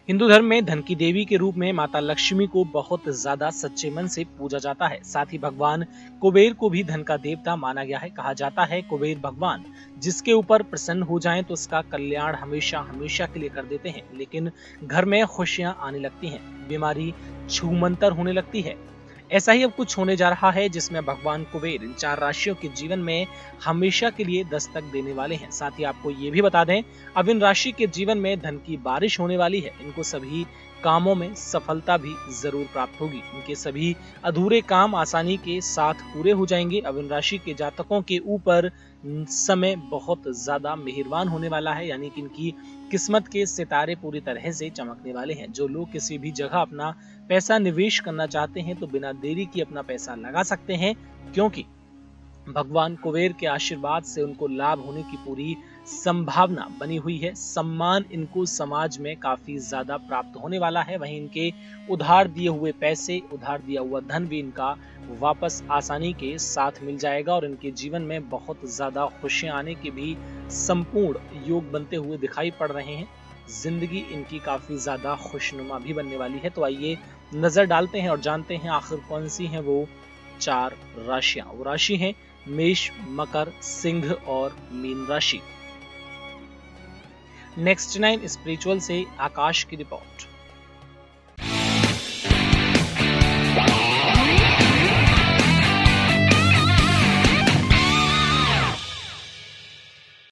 हिंदू धर्म में धन की देवी के रूप में माता लक्ष्मी को बहुत ज्यादा सच्चे मन से पूजा जाता है। साथ ही भगवान कुबेर को भी धन का देवता माना गया है। कहा जाता है कुबेर भगवान जिसके ऊपर प्रसन्न हो जाएं तो उसका कल्याण हमेशा हमेशा के लिए कर देते हैं। लेकिन घर में खुशियां आने लगती हैं, बीमारी छूमंतर होने लगती है। ऐसा ही अब कुछ होने जा रहा है जिसमें भगवान कुबेर इन 4 राशियों के जीवन में हमेशा के लिए दस्तक देने वाले हैं। साथ ही आपको ये भी बता दें, अब इन राशि के जीवन में धन की बारिश होने वाली है। इनको सभी कामों में सफलता भी जरूर प्राप्त होगी। इनके सभी अधूरे काम आसानी के साथ पूरे हो जाएंगे। अब इन राशि के जातकों के ऊपर समय बहुत ज्यादा मेहरबान होने वाला है, यानी कि इनकी किस्मत के सितारे पूरी तरह से चमकने वाले हैं। जो लोग किसी भी जगह अपना पैसा निवेश करना चाहते हैं तो बिना देरी के अपना पैसा लगा सकते हैं, क्योंकि भगवान कुबेर के आशीर्वाद से उनको लाभ होने की पूरी संभावना बनी हुई है। सम्मान इनको समाज में काफी ज्यादा प्राप्त होने वाला है। वहीं इनके उधार दिए हुए पैसे, उधार दिया हुआ धन भी इनका वापस आसानी के साथ मिल जाएगा और इनके जीवन में बहुत ज्यादा खुशियां आने के भी संपूर्ण योग बनते हुए दिखाई पड़ रहे हैं। जिंदगी इनकी काफी ज्यादा खुशनुमा भी बनने वाली है। तो आइए नजर डालते हैं और जानते हैं आखिर कौन सी हैं वो 4 राशियां। वो राशि हैं मेष, मकर, सिंह और मीन राशि। नेक्स्ट 9 स्पिरिचुअल से आकाश की रिपोर्ट।